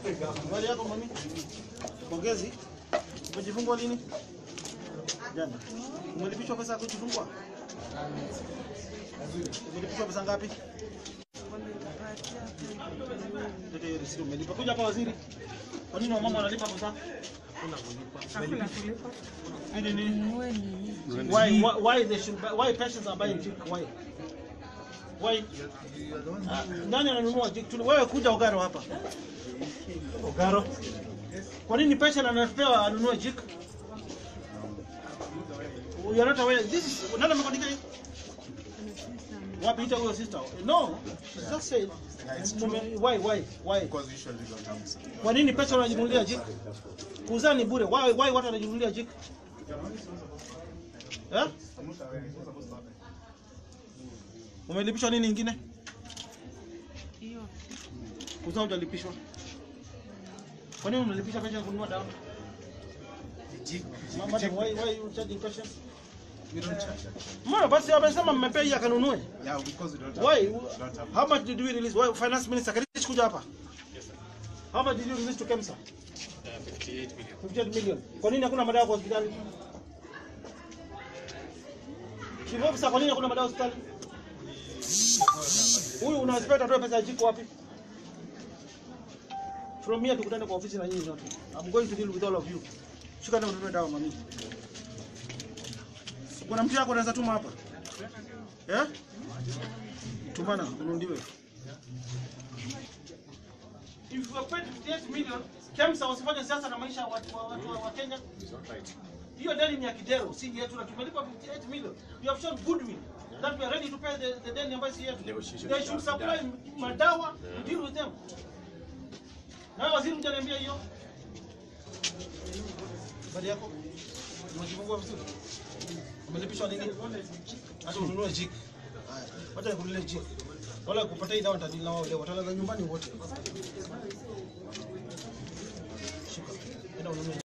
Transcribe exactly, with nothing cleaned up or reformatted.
Habari yako mami? Pongezi. Umejifungua lini? Jana. Umelipishwa pesa kujifungua? Umelipishwa pesa ngapi? Ndio risio umelipa. Kuja kwa waziri. Kwa nini mama analipa pesa? Kuna kulipa. Hakuna kulipa. Nini nini? Why why why they should buy, why patients are buying jik? Why? Why? Nani ananunua jik? Wewe kuja Ogaro hapa. Ogaro. Kwa nini patient anapewa anunue jik? You are not aware. This is nani amekwambia hiyo? Wapi ita huyo sister? No. She just said why why why? Because usually don't have. Kwa nini patient anajinunulia jik? Kuuza ni bure. Why why watu wanajinunulia jik? Eh? Umelipishwa nini nyingine? Hiyo. Kuuza hujalipishwa. Kwa nini unalipisha pesa kununua dawa? Mama, why why you charging patients? We don't charge. Mbona basi amesema mmepea hii akanunue? Yeah, because we don't have. Why? Don't have. How much did we release? Why finance minister can you kuja hapa? Yes, sir. How much did you release to KEMSA? Uh, fifty-eight million. fifty-eight million. Kwa nini hakuna madawa kwa hospitali? Chief officer, kwa nini hakuna madawa hospitali? Huyu una expect atoe pesa jiko wapi? From here tukutane kwa ofisi na nyinyi zote. I'm going to deal with all of you. Shuka na ununue dawa mami. Kuna mtu yako anaweza tuma hapa? Eh? Tumana ununuliwe. If you are paid fifty-eight million, KEMSA wasifanye siasa na maisha ya watu wa, watu wa, wa Kenya. Hiyo deni ni ya Kidero, si yetu, na tumelipa fifty-eight million. You have shown goodwill that we are ready to pay the, the deni ambayo si yetu. They should supply madawa to deal with them. Na waziri mjaniambia hiyo. Bali yako. Unajifungua vizuri. Umelipishwa nini? Hata ununue jik. Haya. Wacha nikununulie jik. Wala kupata hii dawa nitadili na wao leo. Watalala nyumbani wote. Shika. Enda ununue.